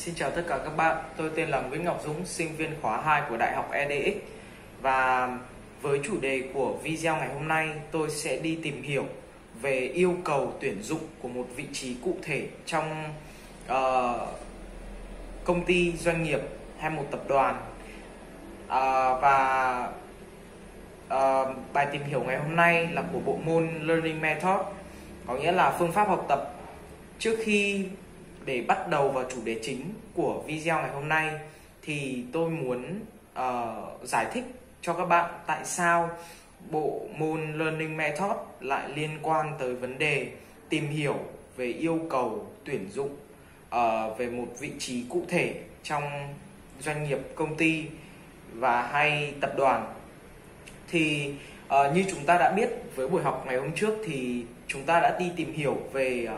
Xin chào tất cả các bạn, tôi tên là Nguyễn Ngọc Dũng, sinh viên khóa 2 của Đại học EDX. Và với chủ đề của video ngày hôm nay, tôi sẽ đi tìm hiểu về yêu cầu tuyển dụng của một vị trí cụ thể trong công ty, doanh nghiệp hay một tập đoàn. Bài tìm hiểu ngày hôm nay là của bộ môn Learning Method, có nghĩa là phương pháp học tập. Trước khi để bắt đầu vào chủ đề chính của video ngày hôm nay thì tôi muốn giải thích cho các bạn tại sao bộ môn Learning Method lại liên quan tới vấn đề tìm hiểu về yêu cầu tuyển dụng về một vị trí cụ thể trong doanh nghiệp, công ty và hay tập đoàn. Thì như chúng ta đã biết với buổi học ngày hôm trước thì chúng ta đã đi tìm hiểu về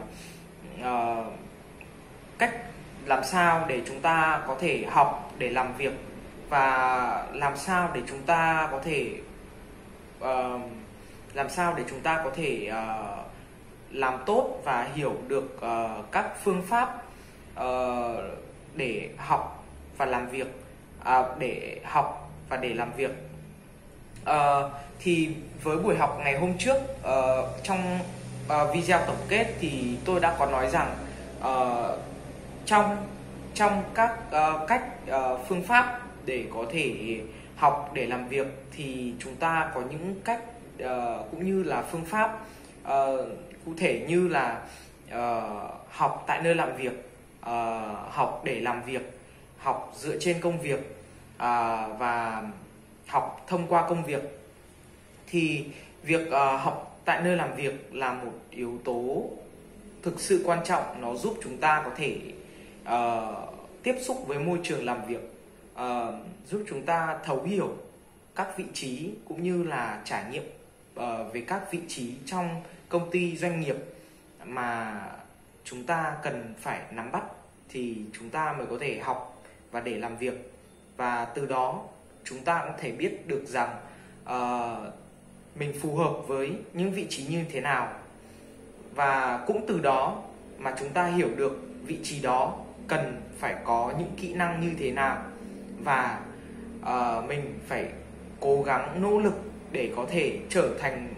cách làm sao để chúng ta có thể học để làm việc, và làm sao để chúng ta có thể làm tốt và hiểu được các phương pháp để học và làm việc, để làm việc. Thì với buổi học ngày hôm trước, trong video tổng kết thì tôi đã có nói rằng trong các cách phương pháp để có thể học để làm việc thì chúng ta có những cách cũng như là phương pháp cụ thể như là học tại nơi làm việc, học để làm việc, học dựa trên công việc, và học thông qua công việc. Thì việc học tại nơi làm việc là một yếu tố thực sự quan trọng. Nó giúp chúng ta có thể tiếp xúc với môi trường làm việc, giúp chúng ta thấu hiểu các vị trí cũng như là trải nghiệm về các vị trí trong công ty, doanh nghiệp mà chúng ta cần phải nắm bắt thì chúng ta mới có thể học và để làm việc. Và từ đó chúng ta cũng thể biết được rằng mình phù hợp với những vị trí như thế nào, và cũng từ đó mà chúng ta hiểu được vị trí đó cần phải có những kỹ năng như thế nào, và mình phải cố gắng nỗ lực để có thể trở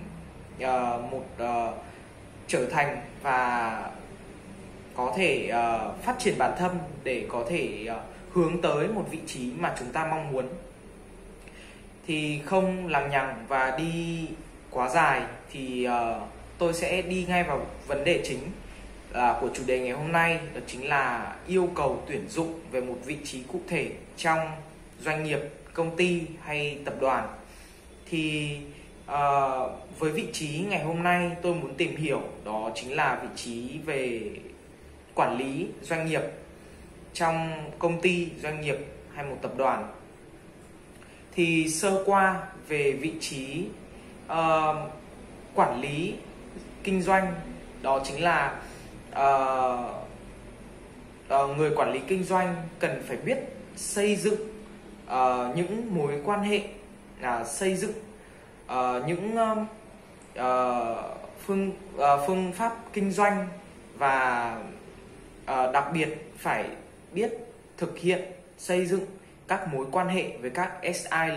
thành và có thể phát triển bản thân để có thể hướng tới một vị trí mà chúng ta mong muốn. Thì không lằng nhằng và đi quá dài thì tôi sẽ đi ngay vào vấn đề chính của chủ đề ngày hôm nay, đó chính là yêu cầu tuyển dụng về một vị trí cụ thể trong doanh nghiệp, công ty hay tập đoàn. Thì với vị trí ngày hôm nay tôi muốn tìm hiểu đó chính là vị trí về quản lý doanh nghiệp trong công ty, doanh nghiệp hay một tập đoàn. Thì sơ qua về vị trí quản lý kinh doanh, đó chính là người quản lý kinh doanh cần phải biết xây dựng những mối quan hệ, xây dựng những phương pháp kinh doanh, và đặc biệt phải biết thực hiện xây dựng các mối quan hệ với các SI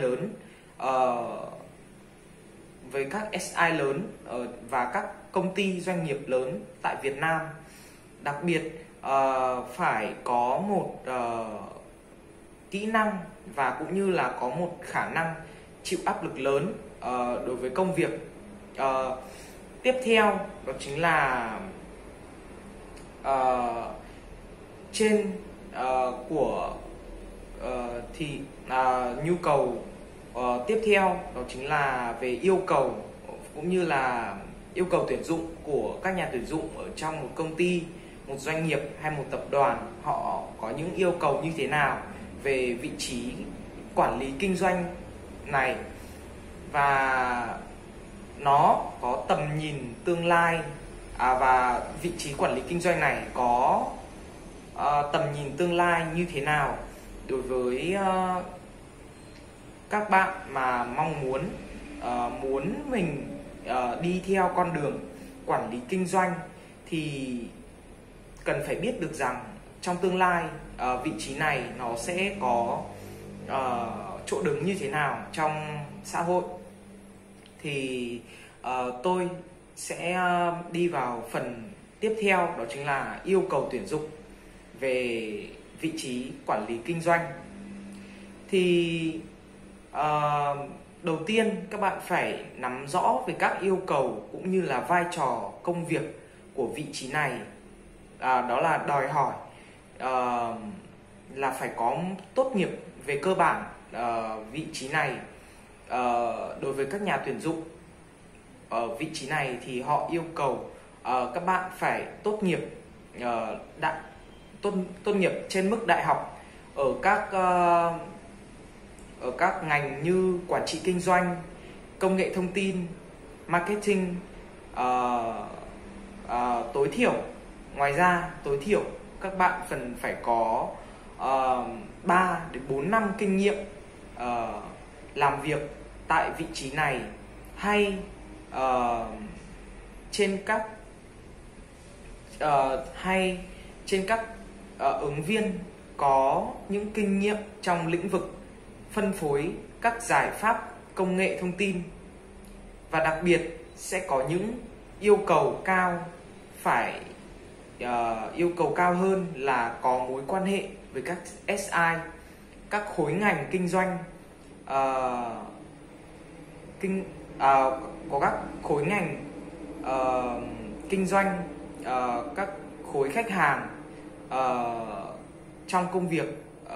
lớn, và các công ty doanh nghiệp lớn tại Việt Nam. Đặc biệt phải có một kỹ năng và cũng như là có một khả năng chịu áp lực lớn đối với công việc. Tiếp theo đó chính là nhu cầu tiếp theo đó chính là về yêu cầu cũng như là yêu cầu tuyển dụng của các nhà tuyển dụng ở trong một công ty, một doanh nghiệp hay một tập đoàn. Họ có những yêu cầu như thế nào về vị trí quản lý kinh doanh này, và nó có tầm nhìn tương lai, và vị trí quản lý kinh doanh này có tầm nhìn tương lai như thế nào đối với các bạn mà mong muốn mình đi theo con đường quản lý kinh doanh. Thì cần phải biết được rằng trong tương lai vị trí này nó sẽ có chỗ đứng như thế nào trong xã hội, thì tôi sẽ đi vào phần tiếp theo, đó chính là yêu cầu tuyển dụng về vị trí quản lý kinh doanh. Thì đầu tiên các bạn phải nắm rõ về các yêu cầu cũng như là vai trò công việc của vị trí này. Đó là đòi hỏi là phải có tốt nghiệp về cơ bản. Vị trí này đối với các nhà tuyển dụng ở vị trí này thì họ yêu cầu các bạn phải tốt nghiệp tốt nghiệp trên mức đại học ở các ngành như quản trị kinh doanh, công nghệ thông tin, marketing. Ngoài ra tối thiểu các bạn cần phải có 3 đến 4 năm kinh nghiệm làm việc tại vị trí này, hay trên các ứng viên có những kinh nghiệm trong lĩnh vực phân phối các giải pháp công nghệ thông tin. Và đặc biệt sẽ có những yêu cầu cao yêu cầu cao hơn là có mối quan hệ với các SI, các khối ngành kinh doanh, có các khối ngành kinh doanh, các khối khách hàng trong công việc.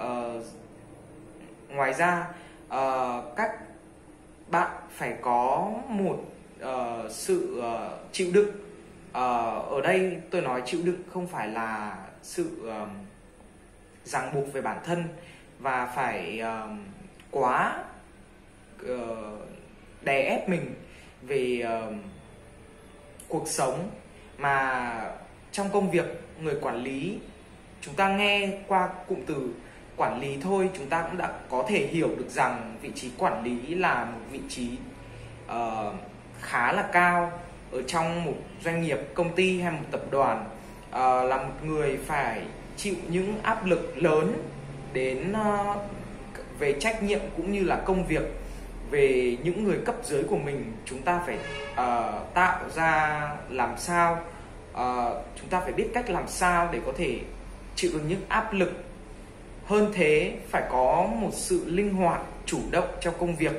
Ngoài ra các bạn phải có một sự chịu đựng. Ở đây tôi nói chịu đựng không phải là sự ràng buộc về bản thân và phải quá đè ép mình về cuộc sống, mà trong công việc người quản lý, chúng ta nghe qua cụm từ quản lý thôi, chúng ta cũng đã có thể hiểu được rằng vị trí quản lý là một vị trí khá là cao ở trong một doanh nghiệp, công ty hay một tập đoàn. Là một người phải chịu những áp lực lớn đến về trách nhiệm cũng như là công việc về những người cấp dưới của mình. Chúng ta phải tạo ra làm sao, chúng ta phải biết cách làm sao để có thể chịu được những áp lực. Hơn thế, phải có một sự linh hoạt, chủ động trong công việc.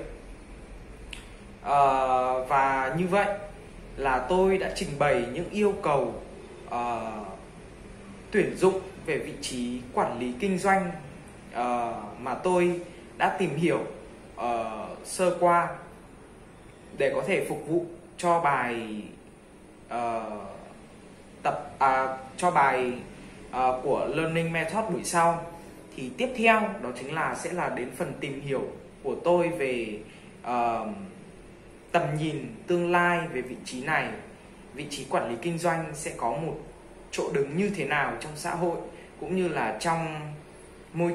Và như vậy là tôi đã trình bày những yêu cầu tuyển dụng về vị trí quản lý kinh doanh mà tôi đã tìm hiểu sơ qua để có thể phục vụ cho bài của Learning Method buổi sau. Thì tiếp theo đó chính là sẽ là đến phần tìm hiểu của tôi về tầm nhìn tương lai về vị trí này. Vị trí quản lý kinh doanh sẽ có một chỗ đứng như thế nào trong xã hội cũng như là trong môi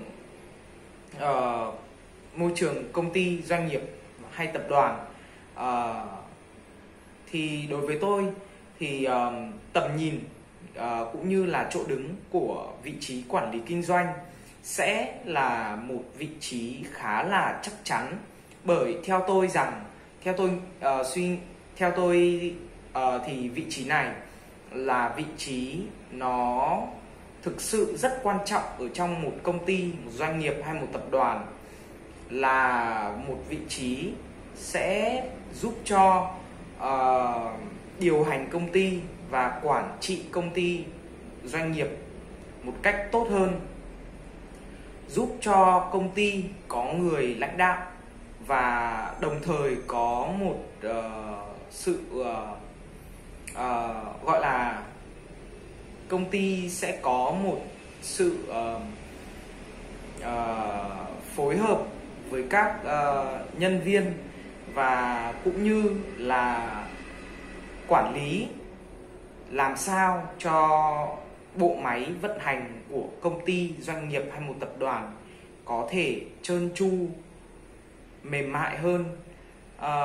trường công ty, doanh nghiệp hay tập đoàn. Thì đối với tôi thì tầm nhìn cũng như là chỗ đứng của vị trí quản lý kinh doanh sẽ là một vị trí khá là chắc chắn, bởi theo tôi thì vị trí này là vị trí nó thực sự rất quan trọng ở trong một công ty, một doanh nghiệp hay một tập đoàn. Là một vị trí sẽ giúp cho điều hành công ty và quản trị công ty, doanh nghiệp một cách tốt hơn, giúp cho công ty có người lãnh đạo và đồng thời có một sự gọi là công ty sẽ có một sự phối hợp với các nhân viên và cũng như là quản lý làm sao cho bộ máy vận hành của công ty, doanh nghiệp hay một tập đoàn có thể trơn tru, mềm mại hơn.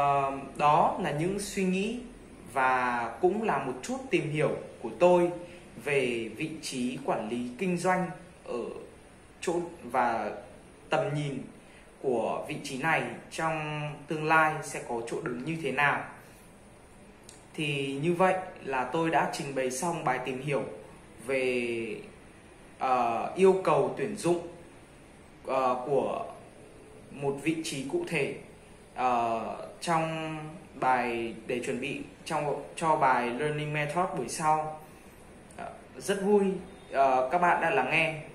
Đó là những suy nghĩ và cũng là một chút tìm hiểu của tôi về vị trí quản lý kinh doanh ở chỗ và tầm nhìn của vị trí này trong tương lai sẽ có chỗ đứng như thế nào. Thì như vậy là tôi đã trình bày xong bài tìm hiểu về yêu cầu tuyển dụng của một vị trí cụ thể trong bài để chuẩn bị cho bài Learning Method buổi sau. Rất vui các bạn đã lắng nghe.